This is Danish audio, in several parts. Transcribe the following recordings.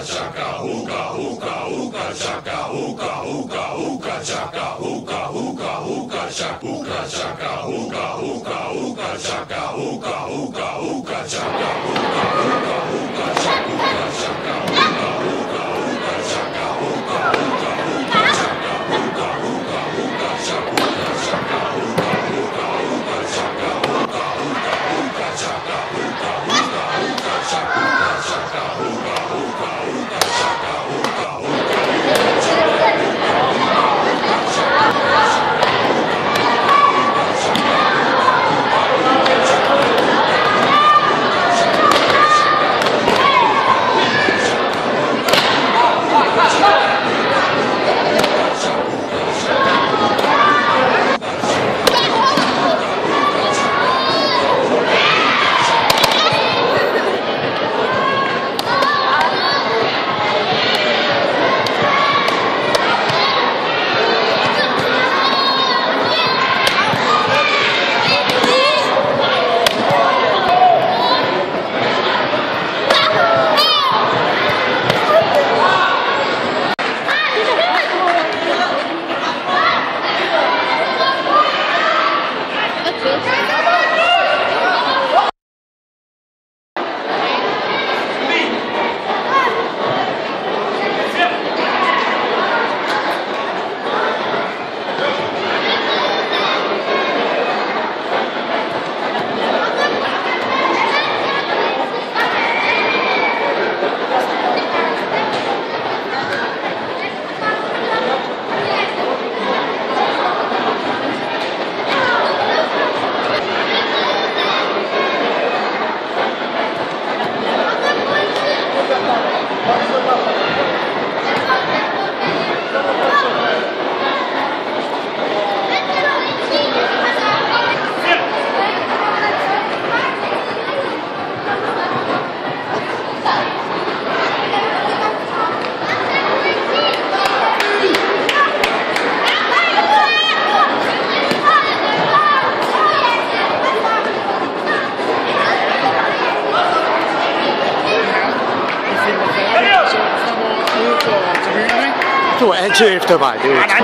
Du er altid efter mig. Det er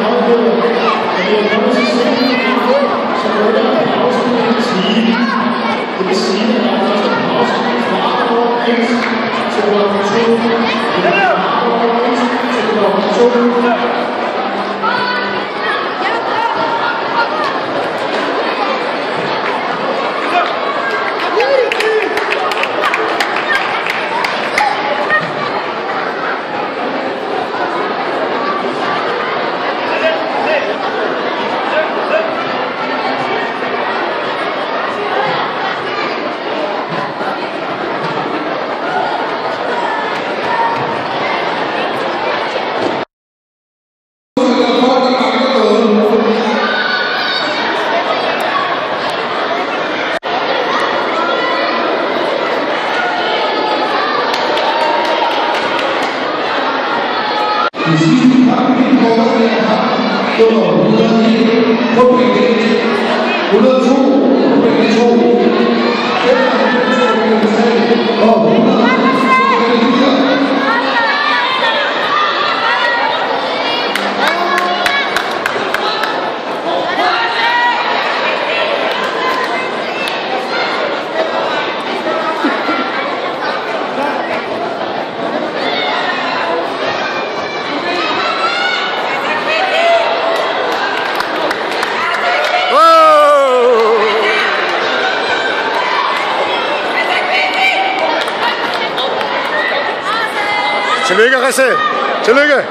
tillykke, Risse! Tillykke!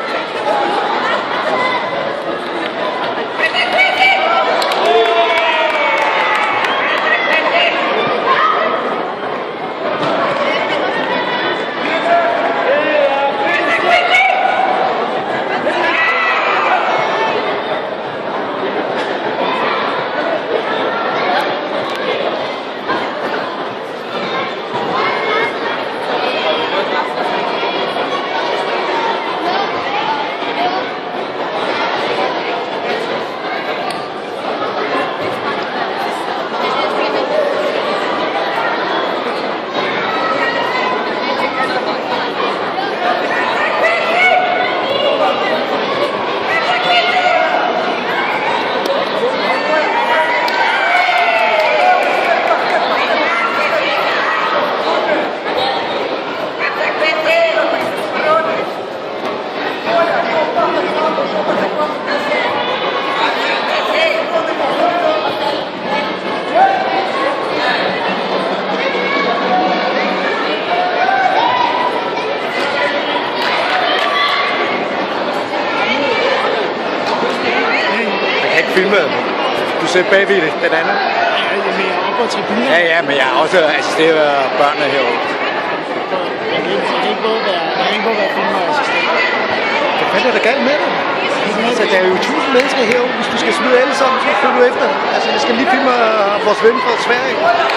filme. Du ser bagved det, den anden. Ja, jeg er mere op på tribunen. Ja, men jeg har også assisteret børnene herovre. Jeg kan ikke både være filmer og assistent. Hvad fanden er der galt med dig? Altså, der er jo 1000 mennesker herovre. Hvis du skal smide alle sammen, så følger du efter. Altså, jeg skal lige filme vores ven fra Sverige.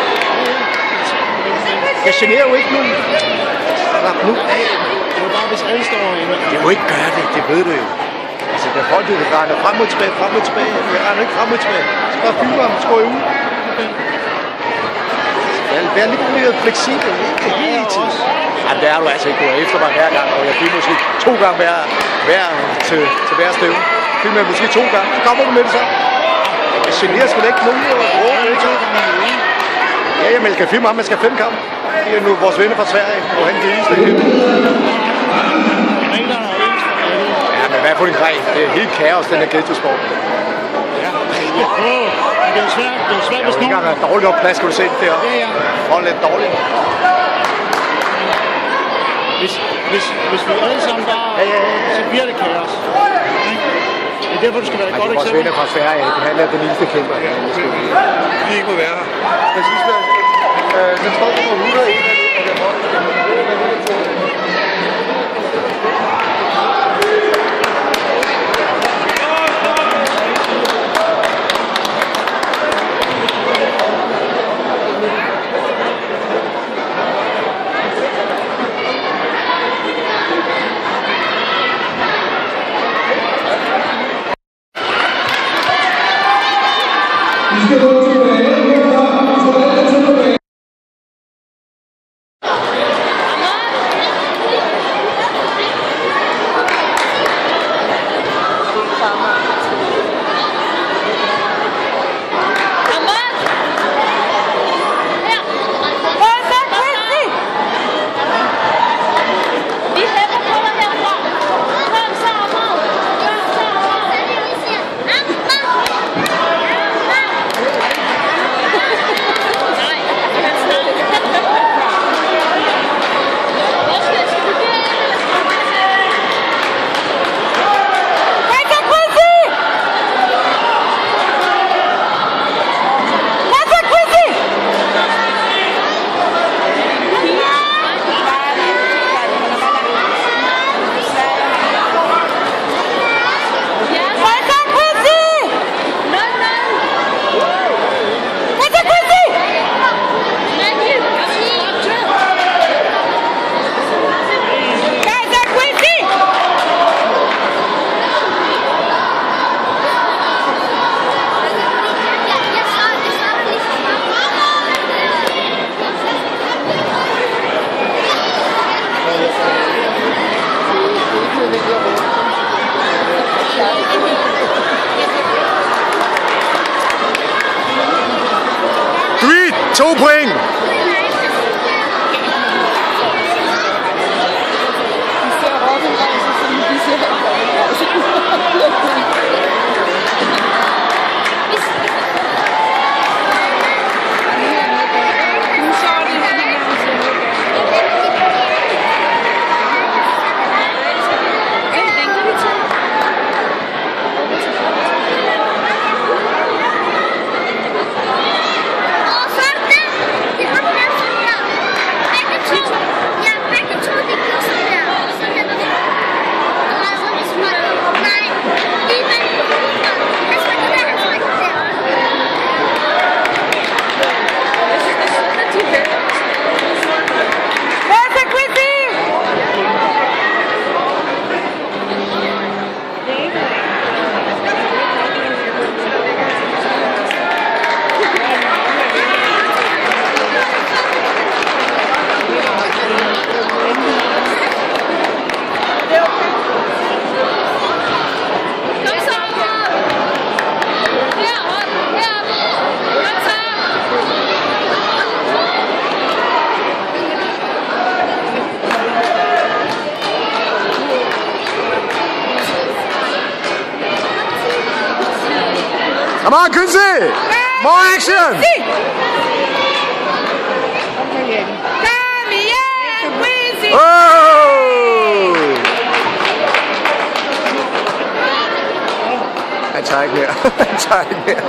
Jeg generer jo ikke nogen. Slap nu af. Det er jo bare, hvis alle står inde. Det er jo ikke gøre det, det ved du jo. Altså, der er folk, der render frem og tilbage, frem og tilbage. Jeg render ikke frem og tilbage. Så bare filmer ham, så går jeg ud. Vær lidt mere fleksibel, ikke hele tiden. Jamen, det er du altså ikke. Du er efter mig hver gang, og jeg filmer måske 2 gange hver til hver stævne. Filmer jeg måske 2 gange, så kommer du med det så. Jeg generer sgu da ikke nogen. Ja, men jeg skal filme ham, man skal 5 kampe. Det er nu vores venner fra Sverige, og han giver det. Ja, men hvad for en grej? Det er helt kaos, den her ghetto-sport. Det er jo svært, hvis nogen... Der er dårligt op plads, kan du se det deroppe? Ja. Hold lidt dårligt. Hvis vi alle sammen bare... Så bliver det kaos. Det er derfor, du skal være et godt eksempel. Vores venner fra Sverige, han er den eneste kæmper. Vi ikke må være her. Præcis, den står på 101. Point! Come on, Quincy! More action! Oh! han tager ikke mere. Han tager ikke mere.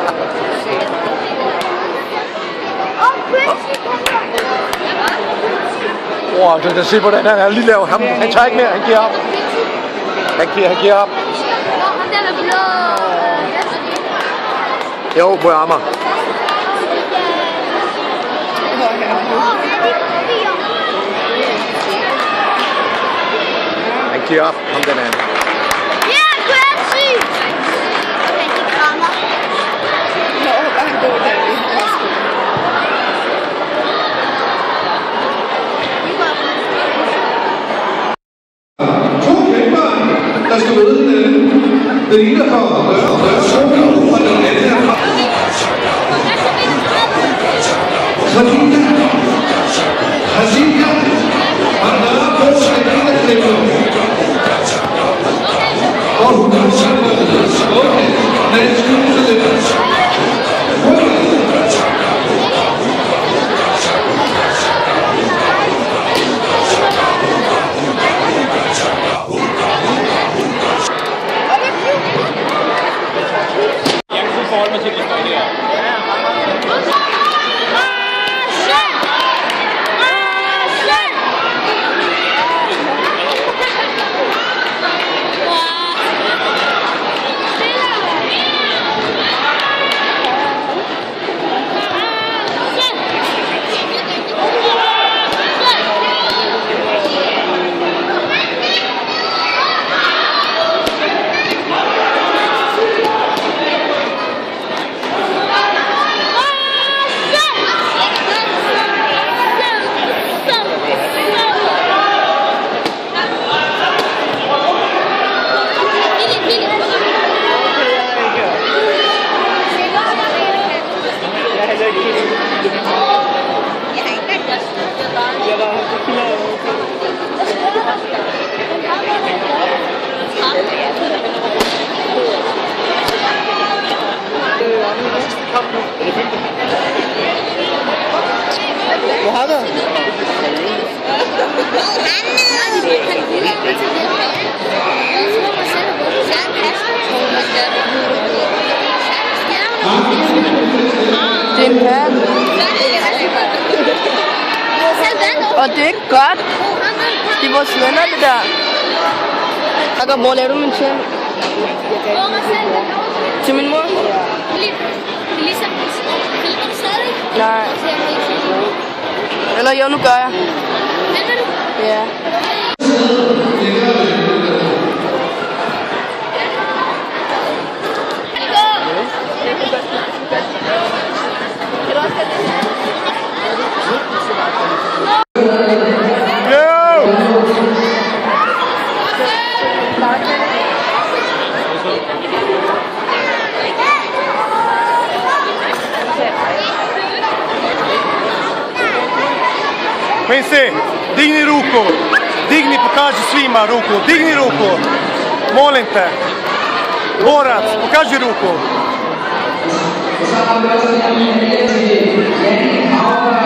Wow, du kan se, hvordan han er lige lavet ham. Han tager ikke mere, han giver op. Han giver op. Jo, på Amager. Han giver op, ham den anden. Ja, du er syg! Han krammer. Nå, var han god der. To kæmper, der skal møde hinanden. Den ene er fra Nørre, og den anden er fra Hasina og Nørre skal den ene kæmper. Og hun har samlet skålet, men det skyldes lidt. Mohammed? Det er en hat. Og det er ikke godt. Det er vores venner, det der. Akka, hvor laver du min tjern? Til min mor? Nej. Eller jo, nu gør jeg. Ja. Pense, digni ruku, digni, pokaži svima ruku, digni ruku, molim te, borac, pokaži ruku.